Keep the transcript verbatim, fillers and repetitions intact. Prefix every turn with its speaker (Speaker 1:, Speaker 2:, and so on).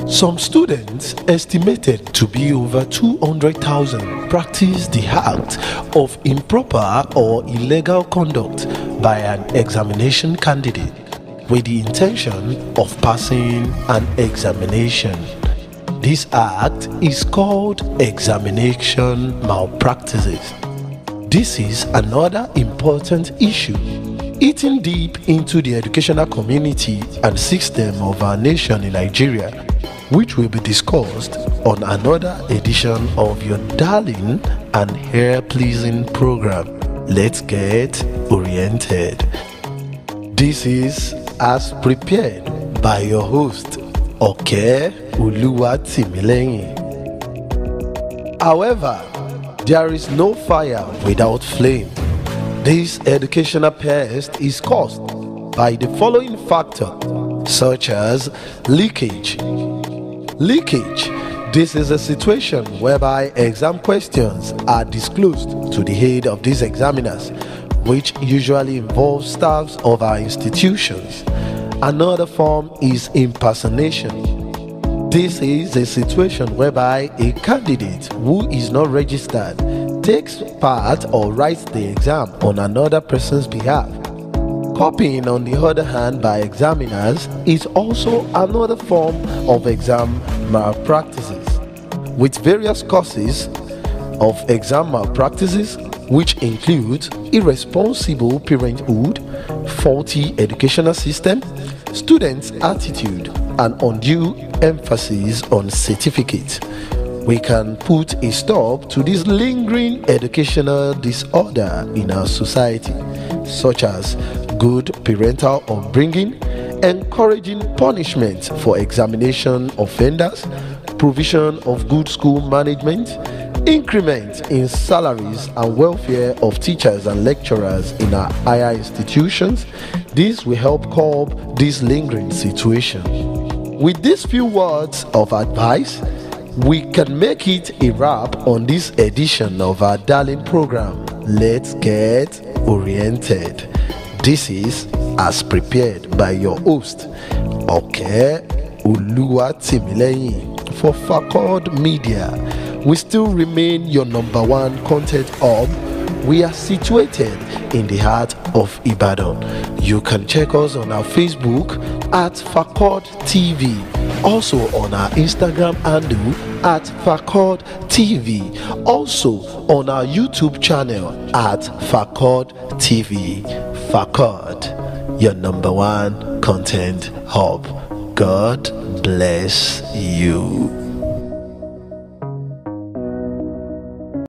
Speaker 1: Some students, estimated to be over two hundred thousand, practice the act of improper or illegal conduct by an examination candidate with the intention of passing an examination. This act is called examination malpractices. This is another important issue eating deep into the educational community and system of our nation in Nigeria, which will be discussed on another edition of your darling and hair-pleasing program, Let's Get Oriented. This is as prepared by your host, Oke Oluwatimileyin. However, there is no fire without flame. This educational pest is caused by the following factors, such as leakage. Leakage. This is a situation whereby exam questions are disclosed to the head of these examiners, which usually involves staffs of our institutions. Another form is impersonation. This is a situation whereby a candidate who is not registered takes part or writes the exam on another person's behalf. Copying, on the other hand, by examiners is also another form of exam malpractices, with various causes of exam malpractices, which include irresponsible parenthood, faulty educational system, students' attitude, and undue emphasis on certificate. We can put a stop to this lingering educational disorder in our society, such as good parental upbringing, encouraging punishment for examination offenders, provision of good school management, increment in salaries and welfare of teachers and lecturers in our higher institutions. This will help curb this lingering situation. With these few words of advice, we can make it a wrap on this edition of our darling program, Let's Get Oriented. This is as prepared by your host, Oke Oluwatimileyin, for Fakord Media. We still remain your number one content hub. We are situated in the heart of Ibadan. You can check us on our Facebook at Fakord T V, also on our Instagram handle at Fakord T V, also on our YouTube channel at Fakord T V. Fakord, your number one content hub. God bless you.